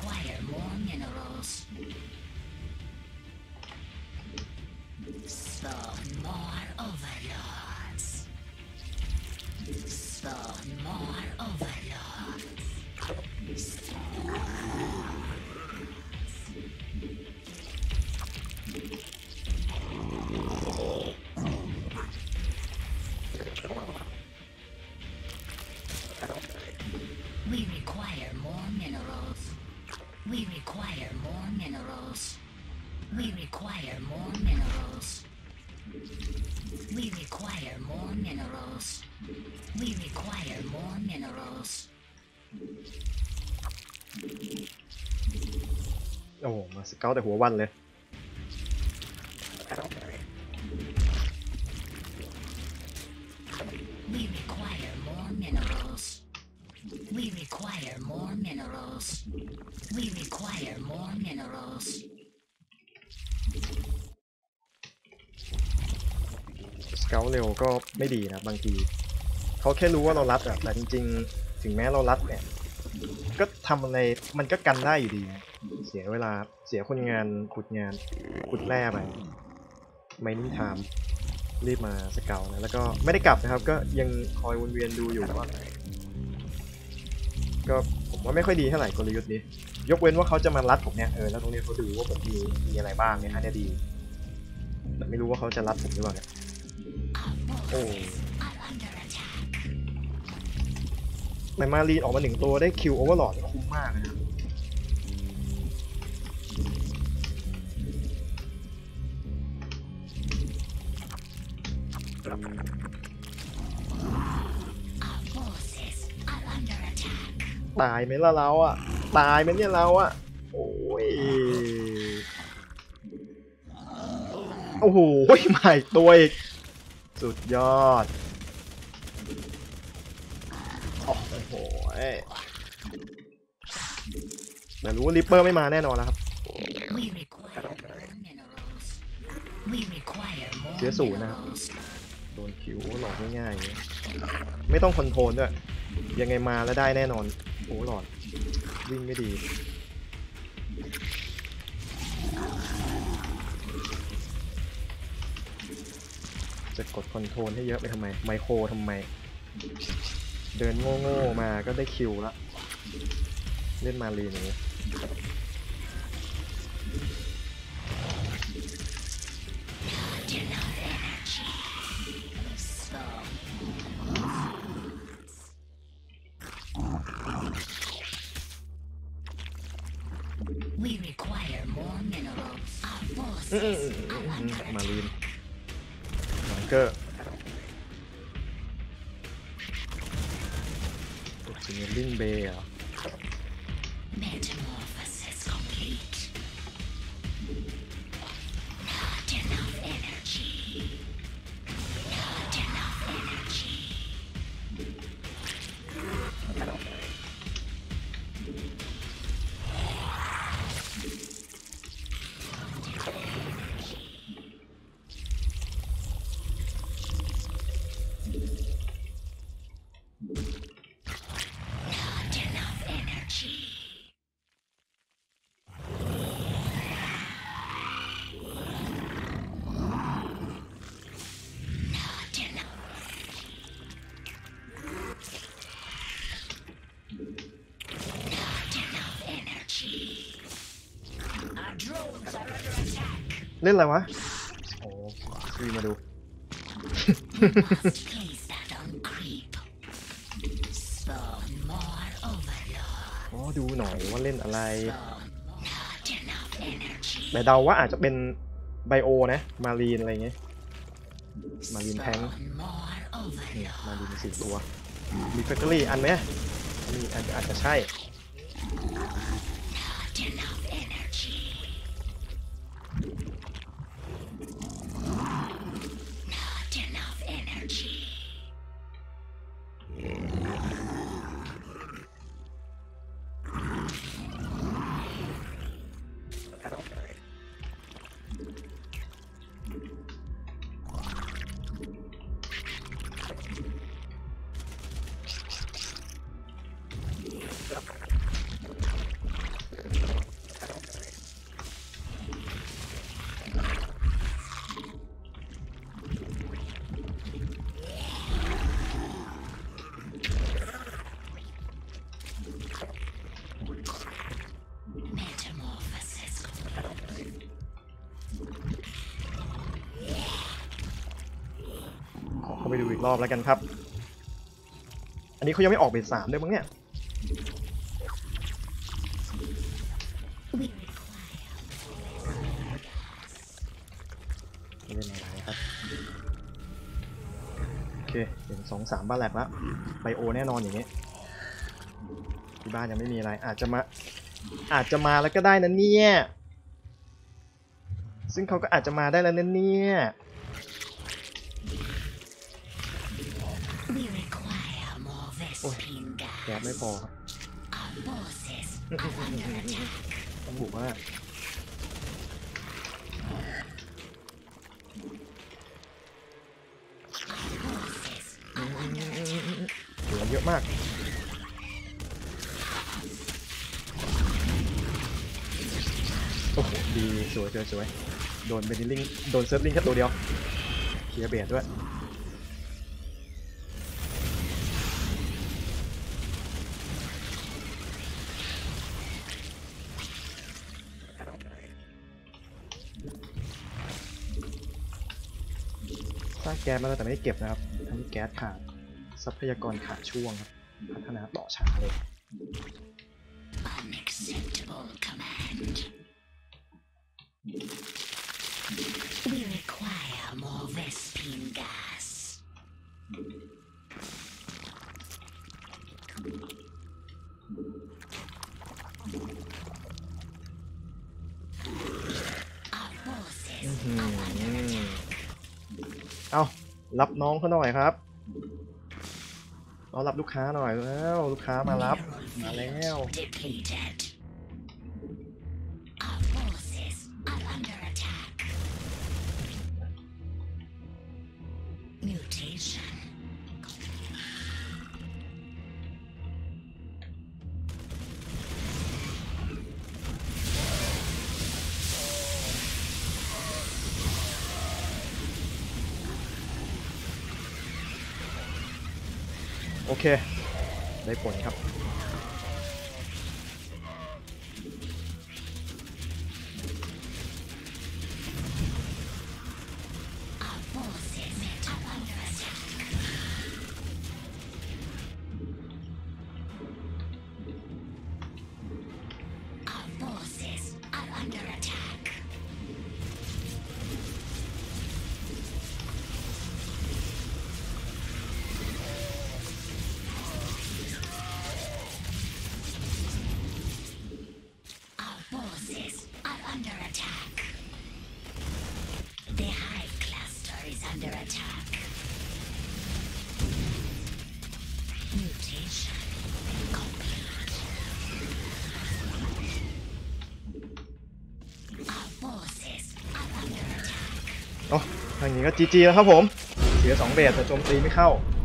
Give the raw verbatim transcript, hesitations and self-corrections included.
require more minerals. Spawn more overlords. Spawn more overlords. We require more minerals. We require more minerals. We require more minerals. We require more minerals. We require more minerals. โอ้มาสเกลแต่หัววันเลย We require more minerals. We require more minerals. We require more minerals. สเกลเร็วก็ไม่ดีนะบางทีเขาแค่รู้ว่าเรารัดอะแต่จริงๆถึงแม้เรารัดเนี่ยก็ทำอะไรมันก็กันได้อยู่ดีเสียเวลาเสียคนงานขุดงานขุดแร่ไปไม่นิ่งไทม์รีบมาสเกลนะแล้วก็ไม่ได้กลับนะครับก็ยังคอยวนเวียนดูอยู่ว่าก็ผมว่าไม่ค่อยดีเท่าไหร่กลยุทธ์นี้ยกเว้นว่าเขาจะมารัดผมเนี่ยเออแล้วตรงนี้เขาดูว่าผมมีมีอะไรบ้างเนี่ยฮะเนี่ยดีแต่ไม่รู้ว่าเขาจะรัดผมหรือเปล่าเนี่ยโอ้แต่มารีนออกมาหนึ่งตัวได้คิวโอเวอร์ลอดคุ้มมากนะครับตายไหมล่ะเราอ่ะตายไหมเนี่ยเราอ่ะโอ้ยโอ้โหใหม่ตัวอีกสุดยอดโอ้โหแต่รู้ว่าริปเปอร์ไม่มาแน่นอนแล้วครับเสียศูนย์นะครับโดนคิวหลอดง่ายๆไม่ต้องคอนโทรลด้วยยังไงมาแล้วได้แน่นอนโอ้หลอดวิ่งไม่ดีจะกดคอนโทรลให้เยอะไปทำไมไมโครทำไมเดินโง่ๆมาก็ได้คิวละเล่นมารีนอย่างนี้มารีนบังเกอร์ซิเนลลิงเบย์อ่ะเล่นอะไรวะโอ้ซีมาดูโอ้ดูหน่อยว่าเล่นอะไรแต่เดาว่าอาจจะเป็นไบโอนะมารีนอะไรเงี้ยมารีนแทงมารีนสี่ตัวมีแฟคทอรี่อันไหมมีอาจจะอาจจะใช่ดูอีกรอบแล้วกันครับอันนี้เขายังไม่ออกเบสสามด้วยมั้งเนี่ย We require ไม่เล่นอะไรครับโอเคเห็นสองสามบ้านแหลกแล้วไบโอแน่นอนอย่างนี้ที่บ้านยังไม่มีอะไรอาจจะมาอาจจะมาแล้วก็ได้นะเนี่ยซึ่งเขาก็อาจจะมาได้แล้วนะเนี่ย We require more Vespene แก๊ส gas. ไม่พอครับ Our forces are under attack. ต้องบอกว่า Our forces are under attack. เหลือเยอะมากโอ้โหดีสวยสวยสวยโดนเบนลิงโดนเซิร์ฟลิงแค่ตัวเดียวเคลียร์เบสด้วยสร้างแก๊สมาแล้วแต่ไม่ได้เก็บนะครับอันนี้แก๊สขาดทรัพยากรขาดช่วงครับพัฒนาต่อช้าเลย Unacceptable command. We require more Vespene gas. Our forces are under attack. เอารับน้องเขาหน่อยครับเอารับลูกค้าหน่อยแล้วลูกค้ามารับ Mineral มาแล้ว field depleted. Our forces are under attack. Mutation. โอเคได้ผลครับ Our forces are under attack. Our forces are under attack. Our forces are under attack. The hive cluster is under attack. Mutation complete. Our forces are under attack. อ๋อทางนี้ก็จีจีแล้วครับผมเสียสองเบสแต่โจมตีไม่เข้า